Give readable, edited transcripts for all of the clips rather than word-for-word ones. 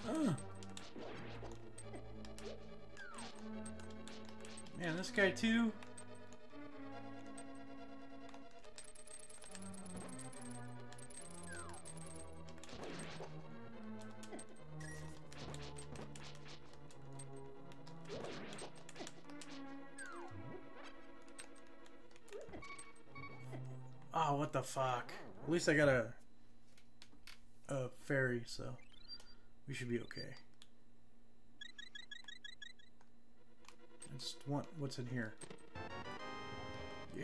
Man, this guy too. Oh, what the fuck? At least I got a fairy, so we should be okay. I just want what's in here. Yeah.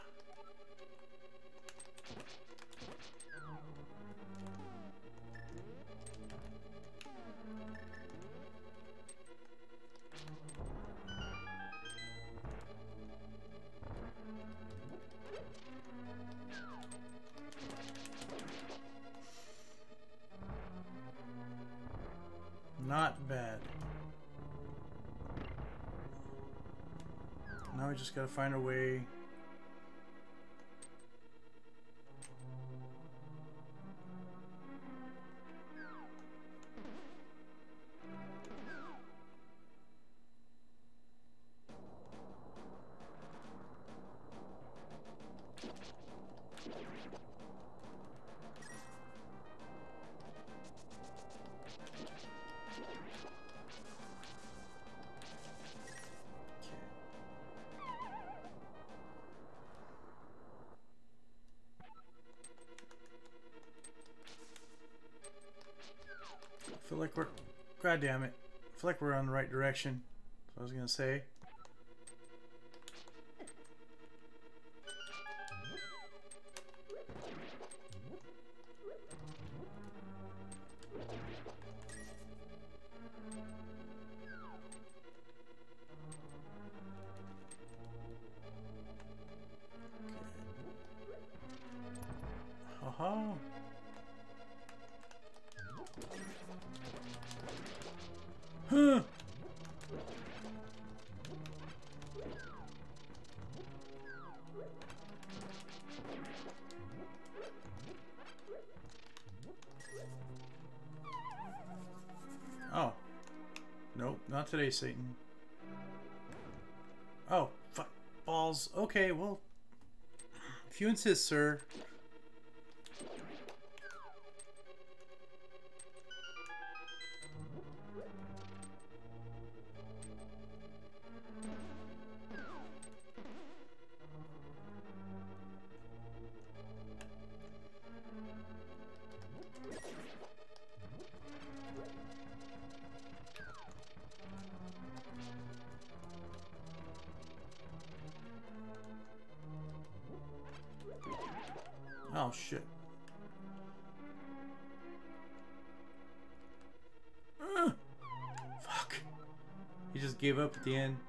Not bad. Now we just gotta find a way. I feel like we're, god damn it, I feel like we're on the right direction. That's what I was gonna say. Haha. Huh. Oh. Nope, not today, Satan. Oh, fuck. Balls. Okay, well. If you insist, sir. Oh, shit. Fuck. He just gave up at the end.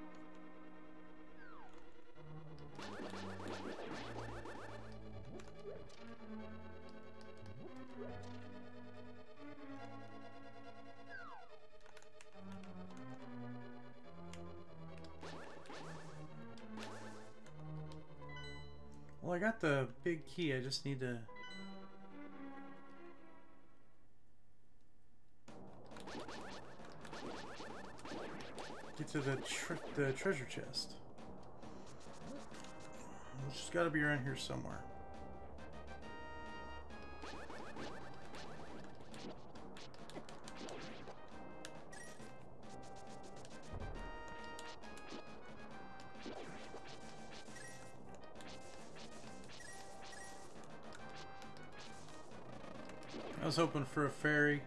Well, I got the big key. I just need to... get to the treasure chest. It's just got to be around here somewhere. I was hoping for a fairy.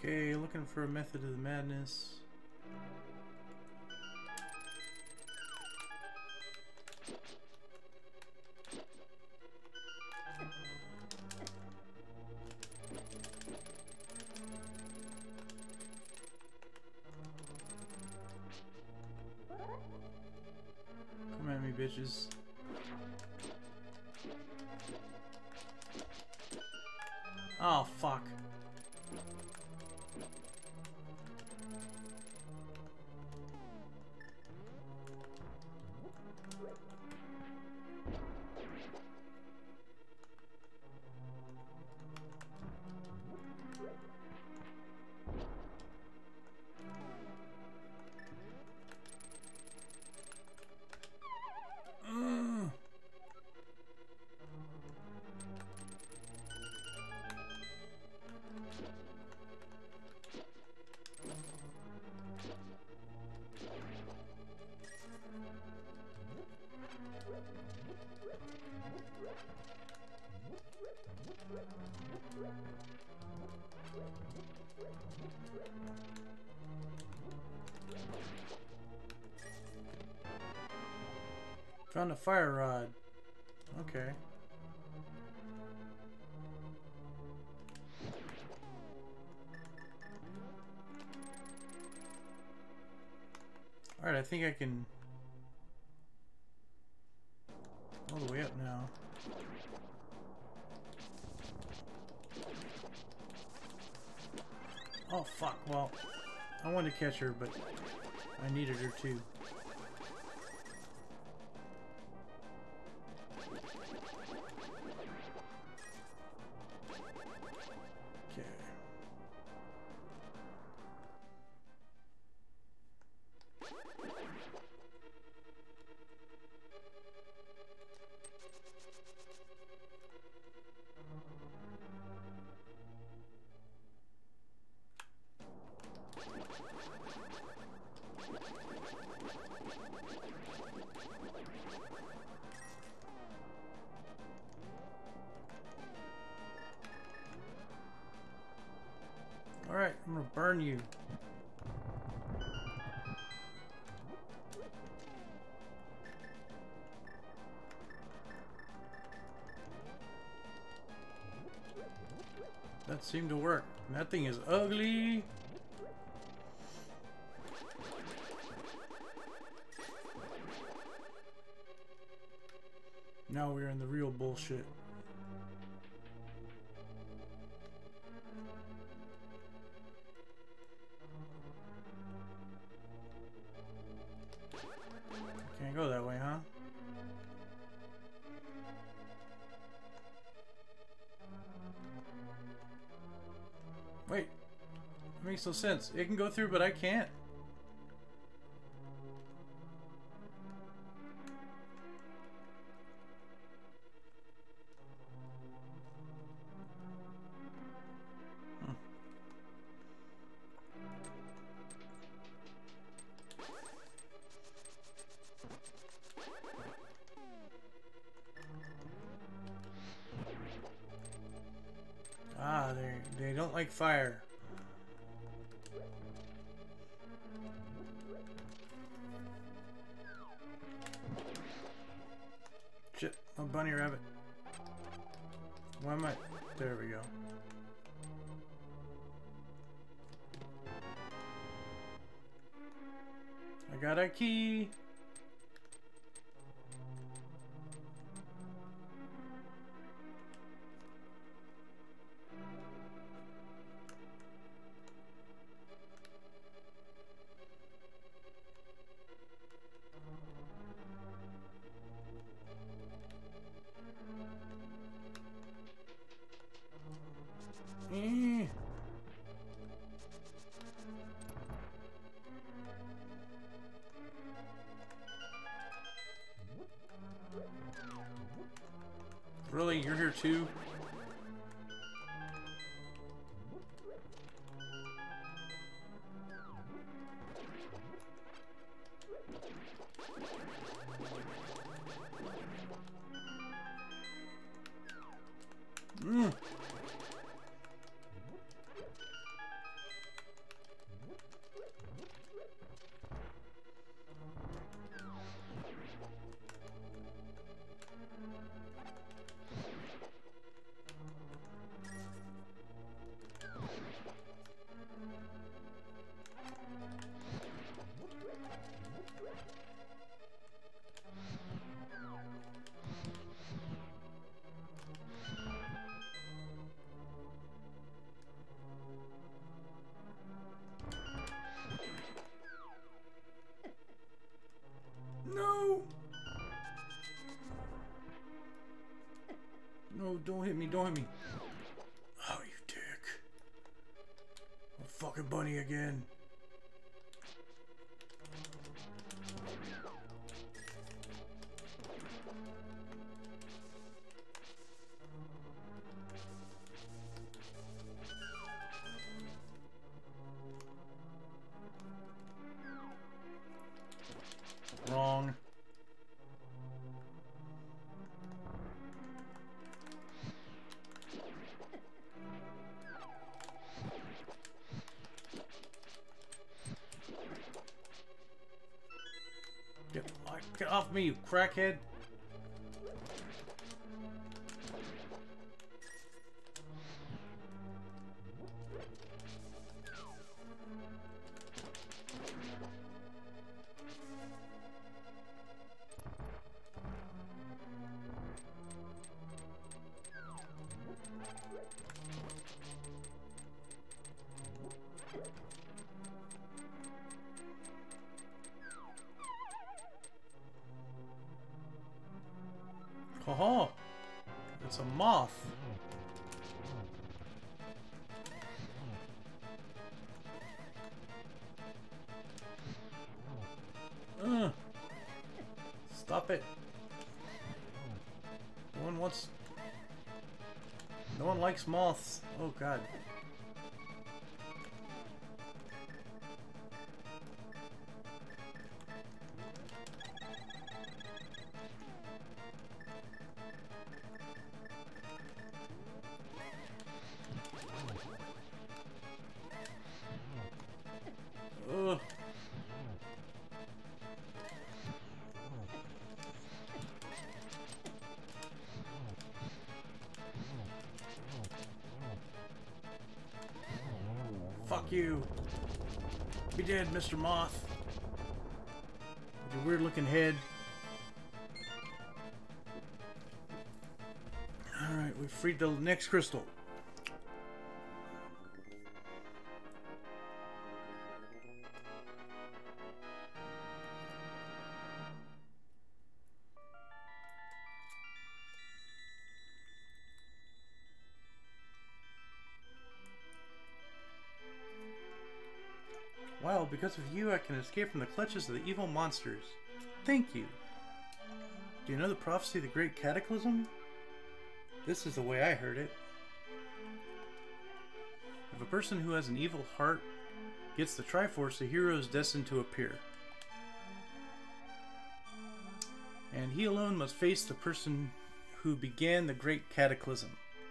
Okay, looking for a method of the madness. Come at me, bitches. Oh, fuck. Found a fire rod. Okay. Alright, I think I can all the way up now. Oh fuck, well, I wanted to catch her, but I needed her too. Alright, I'm gonna burn you. That seemed to work. That thing is ugly. Now we're in the real bullshit. Can't go that way, huh? Wait. That makes no sense. It can go through, but I can't. Ah, they don't like fire. Shit, a bunny rabbit. Why am I? There we go. I got a key. Really? You're here too? No, don't hit me, don't hit me. Oh, you dick. A fucking bunny again. Wrong. Get off me, you crackhead. Oh, it's a moth. Stop it. No one likes moths. Oh god. Ugh. Fuck you. Be dead, Mr. Moth. With your weird looking head. Alright, we freed the next crystal. Wow, because of you I can escape from the clutches of the evil monsters. Thank you. Do you know the prophecy of the Great Cataclysm? This is the way I heard it. If a person who has an evil heart gets the Triforce, the hero is destined to appear. And he alone must face the person who began the Great Cataclysm.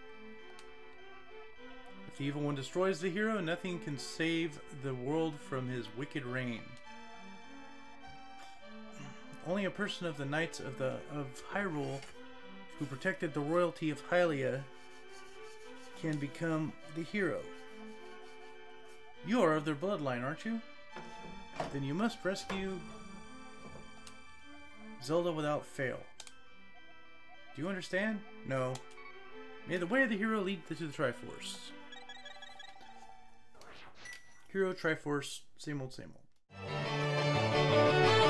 If the evil one destroys the hero, nothing can save the world from his wicked reign. Only a person of the Knights of Hyrule, who protected the royalty of Hylia, can become the hero. You are of their bloodline, aren't you? Then you must rescue Zelda without fail. Do you understand? No. May the way of the hero lead to the Triforce. Hero, Triforce, same old, same old.